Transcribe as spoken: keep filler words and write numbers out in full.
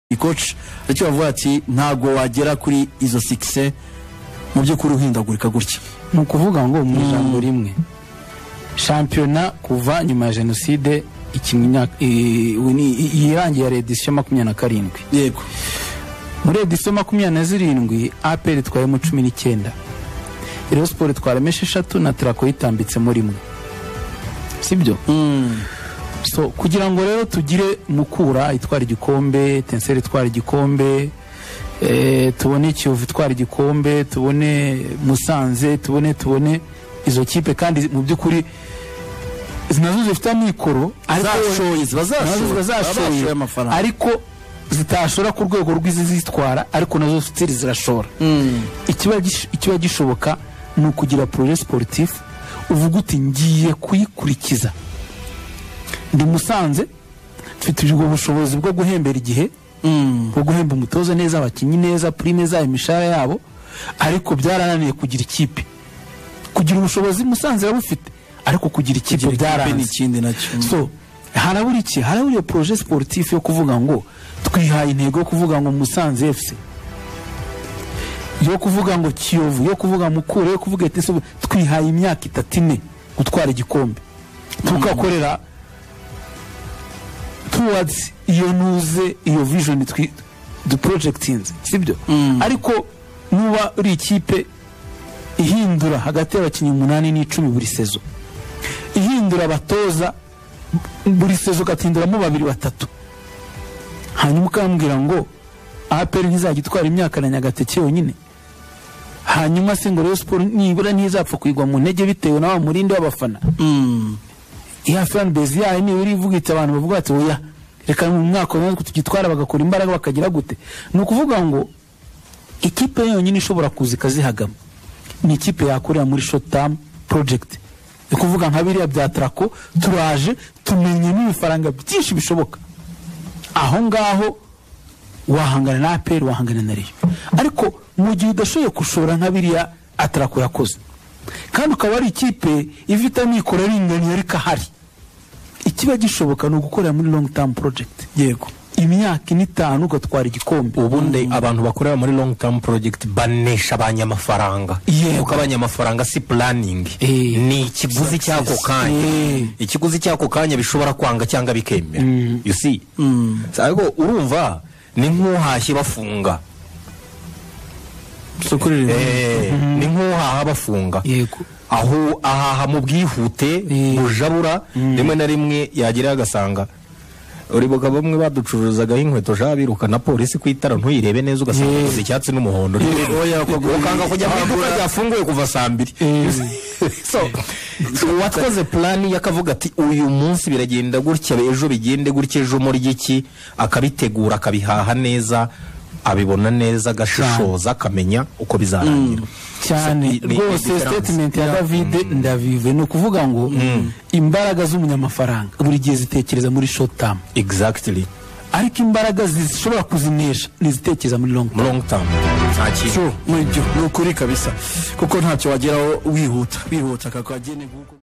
coach icyo bavuga ati ntago wagera kuri izo success mu byo kuri uhindagurika gutya. Mu kuvuga ngo mu ijambo rimwe championnat kuva nyuma ya genocide ikimya irangiye ya edition makumyabiri na karindwi. Yego. Muri edition makumyabiri na zirindwi A P R twaye mu cumi n'icyenda. Rayon Sport twaremeshe eshatu na Traco yitambitse muri mwe. Sibyo? Mm. So kugira ngo rero tugire Mukura itwara igikombe, Tenseri itwara igikombe, eh tubone Kiyovu itwara igikombe, tubone Musanze, tubone tubone izo kipe kandi mu byukuri zinazo zifite amikoro azashoye bazashoye amafaranga ariko zitashora ku rwego rw'izi zitwara ariko nazo zitiri zirashora. Mm. Ikiba ikiba gishoboka ni ukugira projet sportif uvuga uti ngiye kuyikurikiza. Ndi Musanze mfite ubwo bushobozi bwo guhembera igihe, mm. bwo guhemba umutoza neza, abakinyi neza, prime za imishara yabo, ariko byarananiye kugira ikipe. Kugira ubushobozi Musanze yarabufite ariko kugira ikipe byaranze ikindi nacyo. So harabura iki? Harabura projet sportif yo kuvuga ngo twihaye intego yo kuvuga ngo Musanze F C, yo kuvuga ngo Kiyovu, yo kuvuga Mukura, yo kuvuga ati twihaye imyaka itatu ine gutwara igikombe, tukakorera towards iyo nuze iyo vision twi the projectings, sibyo? Mm. Ariko nuba uri ikipe ihindura hagati y'abakinnyi umunani n'icumi buri sezo, ihindura abatoza buri sezo gatinduramo babiri batatu, hanyuma ukambwira ngo A P R ntizajya itwara imyaka na Nyagateke yonyine, hanyuma se ngo Rayon Sport nibura ntizapfa kwigwa mu ntege bitewe n'aba murinde w'abafana. Mm. Ya fan base yayo ni uri ivugitse abantu bavuga ati oya reka mu mwaka wa tugitwara bagakora imbaraga bakagira gute. Ni ukuvuga ngo ikipe yonyine ishobora kuza ikazihagama ni ikipe yakorera muri short term project. Ni kuvuga nka biriya bya Traco turaje tumenye n'ibifaranga byinshi bishoboka, aho ngaho wahangana na A P R, wahangana na Rayon. Ariko mu gihe udashoboye kushora nka biriya Traco yakoze kandi ukaba ari ikipe ifite amikoro aringaniye ariko ahari, ikiba gishoboka ni ugukorera muri long term project. Yego. Imyaka itanu ugatwara igikombe. Ubundi mm. abantu bakorera muri long term project banesha abanyamafaranga. Kuko abanyamafaranga si planning. E. Ni ikiguzi cyako kanya. E. Ikiguzi cyako kanya bishobora kwanga cyangwa bikemera. Mm. You see? Mm. Sago urumva ni nk'uhashye bafunga. Sokurire. Eh, mm -hmm. Ni nk'uhaha bafunga. Yego. Aho ahaha mu bwihute bujabura rimwe na rimwe yagira agasanga uribuka bamwe baducuruzaga inkweto jabiruka na polisi kwitara ntuyirebe neza ugasanga uzi icyatsi n'umuhondo oya ukanga kujya mu duka ryafunguye kuva saa mbiri. So watwaze plan yakavuga ati uyu munsi biragenda gutya ejo bigende gutya ejo muri giki akabitegura akabihaha neza abibona neza gashishoza akamenya uko bizarangira cyane. Rwose statement ya David ndavive no kuvuga ngo imbaraga z'umunyamafaranga buri gihe zitekereza muri short term. Exactly. Ariko imbaraga zishobora kuzinesha nizitekereza muri long term. Long term. Ntacyo muri byo nukuri kabisa kuko ntacyo wageraho wihuta wihuta kakagene guko